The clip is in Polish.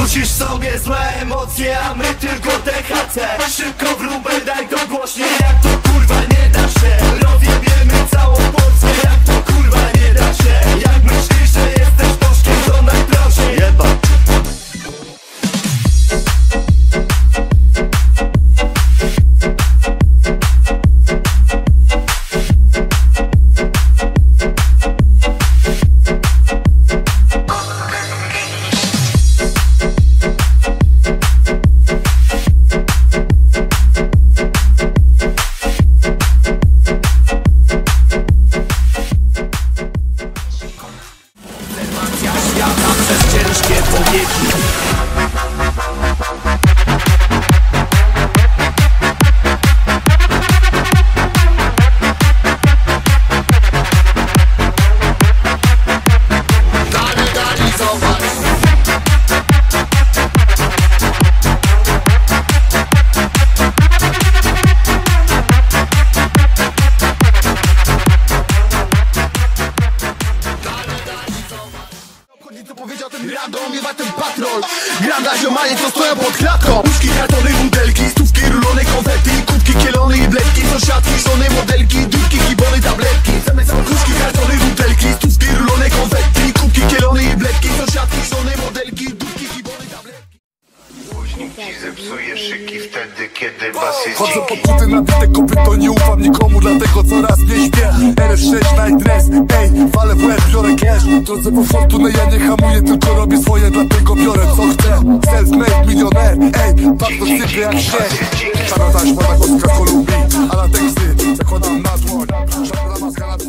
Rzucisz sobie złe emocje, a my tylko THC. Szybko wróbel, daj to głośniej. Jak to kurwa nie da się, rozjebiemy całą Polskę. Jak to kurwa nie da się. Jak myślisz, że jesteś bożkiem, to najprościej jeba. Świata przez ciężkie powieki. Dali, zobacz. Co powiedział ten random, miewa ten patrol. Granda ziomanie, co stoją pod klatką. Puszki, kartony, butelki, stówki, rulone, konfetti, kubki, kielony i bledki, sąsiadki, żony, modelki, dudki, gibony, tabletki. Zamiast puszki, kartony, butelki, stówki, rulone, konfetti, kubki, kielony i bledki, sąsiadki, żony, modelki, dudki, gibony, tabletki. Głośnik ci zepsuje szyki wtedy, kiedy bas jest Chodzę dziki. po buty nabite kopyto, nie ufam nikomu, dlatego coraz nie śpię. RS6 night dress, ej, walę w łeb, biorę cash. Drodze po fortunę, ja nie hamuję, tylko robię swoje, dlatego biorę co chcę. Self-made milioner, ej, bardzo sypię jak się. Czarna taśma na kostkach Kolumbii, a na teksty zakładam na dłoń. Żadna maska na